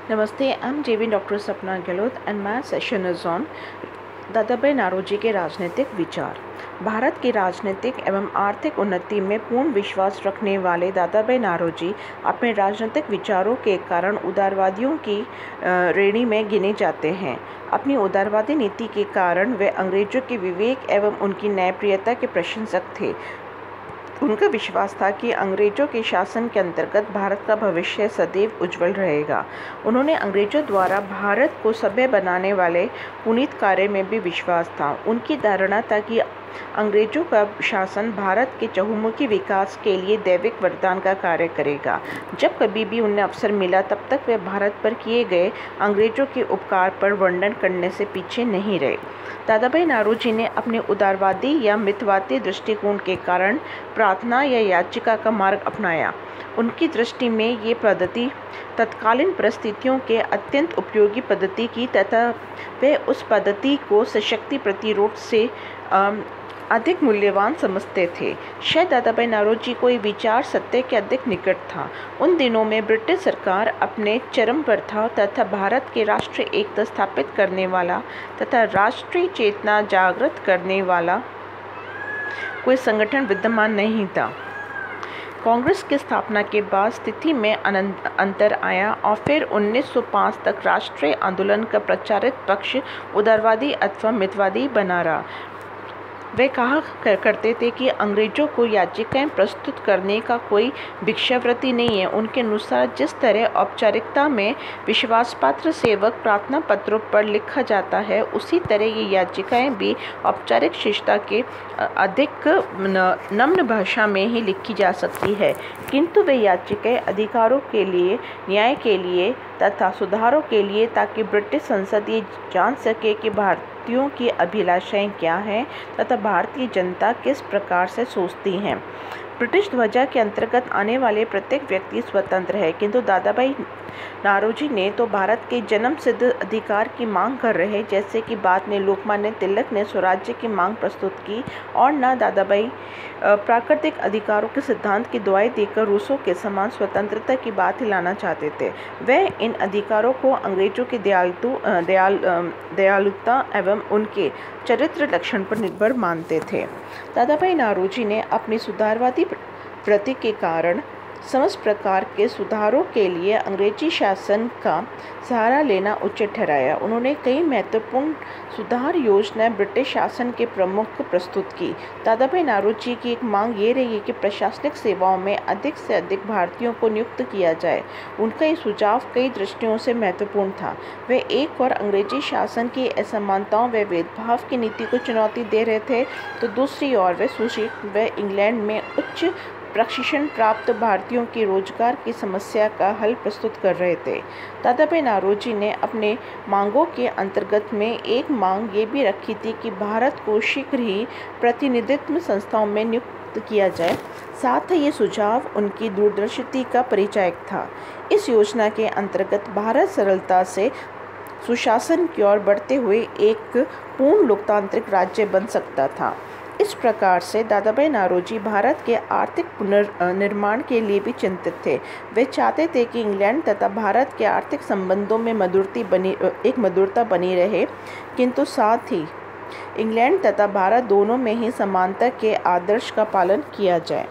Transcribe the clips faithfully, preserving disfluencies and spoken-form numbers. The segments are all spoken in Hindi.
Namaste, I'm J V Doctor Sapna Gehlot and my session is on Dadabhai Naoroji के राजनीतिक विचार। भारत की राजनीतिक एवं आर्थिक उन्नति में पूर्ण विश्वास रखने वाले दादाभाई नारोजी अपने राजनीतिक विचारों के कारण उदारवादियों की श्रेणी में गिने जाते हैं। अपनी उदारवादी नीति के कारण वे अंग्रेजों के विवेक एवं उनकी न्यायप्रियता के प्रशंसक थे। उनका विश्वास था कि अंग्रेजों के शासन के अंतर्गत भारत का भविष्य सदैव उज्जवल रहेगा। उन्होंने अंग्रेजों द्वारा भारत को सभ्य बनाने वाले पुनीत कार्य में भी विश्वास था। उनकी धारणा था कि अंग्रेजों का शासन भारत के चहुमुखी विकास के लिए दैविक वरदान का कार्य करेगा। जब कभी भी उन्हें अवसर मिला तब तक वे भारत पर किए गए अंग्रेजों के उपकार पर वर्णन करने से पीछे नहीं रहे। दादाभाई नारोजी ने अपने उदारवादी या मितवादी दृष्टिकोण के कारण प्रार्थना या याचिका का मार्ग अपनाया। उनकी दृष्टि में ये पद्धति तत्कालीन परिस्थितियों के अत्यंत उपयोगी पद्धति की तथा वे उस पद्धति को सशक्ति प्रतिरोध से अधिक मूल्यवान समझते थे। शायद दादाभाई नारोजी को ये विचार सत्य के अधिक निकट था। उन दिनों में ब्रिटिश सरकार अपने चरम पर था तथा भारत के राष्ट्रीय एकता स्थापित करने वाला तथा राष्ट्रीय चेतना जागृत करने वाला कोई संगठन विद्यमान नहीं था। कांग्रेस की स्थापना के बाद स्थिति में अंतर आया और फिर उन्नीस सौ पाँच तक राष्ट्रीय आंदोलन का प्रचारित पक्ष उदारवादी अथवा मितवादी बना रहा। वे कहा करते थे कि अंग्रेजों को याचिकाएं प्रस्तुत करने का कोई भिक्षावृत्ति नहीं है। उनके अनुसार जिस तरह औपचारिकता में विश्वासपात्र सेवक प्रार्थना पत्रों पर लिखा जाता है, उसी तरह ये याचिकाएं भी औपचारिक शिष्टता के अधिक नम्र भाषा में ही लिखी जा सकती है। किंतु वे याचिकाएं अधिकारों के लिए, न्याय के लिए तथा सुधारों के लिए, ताकि ब्रिटिश संसद ये जान सके कि भारतीयों की अभिलाषाएं क्या हैं तथा भारतीय जनता किस प्रकार से सोचती हैं। ब्रिटिश ध्वजा के अंतर्गत आने वाले प्रत्येक व्यक्ति स्वतंत्र है, किंतु दादाभाई नारोजी ने तो भारत के जन्म सिद्ध अधिकार की मांग कर रहे, जैसे कि बाद में लोकमान्य तिलक ने स्वराज्य की मांग प्रस्तुत की, और न दादाभाई प्राकृतिक अधिकारों के सिद्धांत की दुआई देकर रूसों के समान स्वतंत्रता की बात हिलाना चाहते थे। वे इन अधिकारों को अंग्रेजों की दयालु दयाल दयालुता एवं उनके चरित्र लक्षण पर निर्भर मानते थे। दादाभाई नारोजी ने अपनी सुधारवादी प्रति के कारण समस्त प्रकार के सुधारों के लिए अंग्रेजी शासन का सहारा लेना उचित ठहराया। उन्होंने कई महत्वपूर्ण सुधार योजनाएं ब्रिटिश शासन के प्रमुख को प्रस्तुत की। दादाभाई नारोजी की एक मांग ये रही कि प्रशासनिक सेवाओं में अधिक से अधिक भारतीयों को नियुक्त किया जाए। उनका ये सुझाव कई दृष्टियों से महत्वपूर्ण था। वे एक और अंग्रेजी शासन की असमानताओं व भेदभाव की नीति को चुनौती दे रहे थे, तो दूसरी ओर वे सुशिक्षित व इंग्लैंड में उच्च प्रशिक्षण प्राप्त भारतीयों की रोजगार की समस्या का हल प्रस्तुत कर रहे थे। दादाभाई नारोजी ने अपने मांगों के अंतर्गत में एक मांग ये भी रखी थी कि भारत को शीघ्र ही प्रतिनिधित्व संस्थाओं में नियुक्त किया जाए। साथ ही ये सुझाव उनकी दूरदर्शिता का परिचायक था। इस योजना के अंतर्गत भारत सरलता से सुशासन की ओर बढ़ते हुए एक पूर्ण लोकतांत्रिक राज्य बन सकता था। इस प्रकार से दादाभाई नारोजी भारत के आर्थिक पुनर्निर्माण के लिए भी चिंतित थे। वे चाहते थे कि इंग्लैंड तथा भारत के आर्थिक संबंधों में मधुरता बनी एक मधुरता बनी रहे, किंतु साथ ही इंग्लैंड तथा भारत दोनों में ही समानता के आदर्श का पालन किया जाए।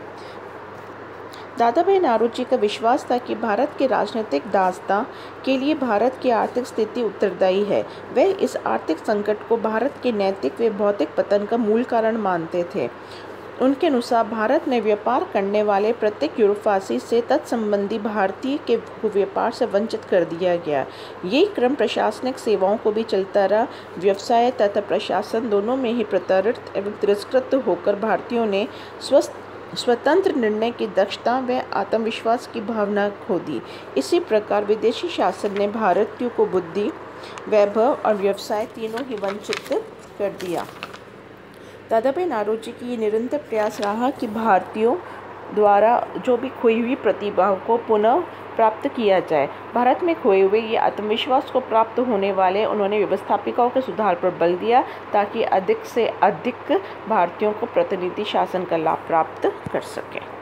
दादाभाई नारोजी का विश्वास था कि भारत के राजनीतिक दासता के लिए भारत की आर्थिक स्थिति उत्तरदायी है। वे इस आर्थिक संकट को भारत के नैतिक व भौतिक पतन का मूल कारण मानते थे। उनके अनुसार भारत में व्यापार करने वाले प्रत्येक यूरोपवासी से तत्संबंधी भारतीय के व्यापार से वंचित कर दिया गया। यही क्रम प्रशासनिक सेवाओं को भी चलता रहा। व्यवसाय तथा प्रशासन दोनों में ही प्रताड़ित एवं तिरस्कृत होकर भारतीयों ने स्वस्थ स्वतंत्र निर्णय की दक्षता व आत्मविश्वास की भावना खो दी। इसी प्रकार विदेशी शासन ने भारतीयों को बुद्धि, वैभव और व्यवसाय तीनों ही वंचित कर दिया। दादाभाई नारोजी की ये निरंतर प्रयास रहा कि भारतीयों द्वारा जो भी खोई हुई प्रतिभा को पुनः प्राप्त किया जाए। भारत में खोए हुए ये आत्मविश्वास को प्राप्त होने वाले उन्होंने व्यवस्थापिकाओं के सुधार पर बल दिया, ताकि अधिक से अधिक भारतीयों को प्रतिनिधि शासन का लाभ प्राप्त कर सके।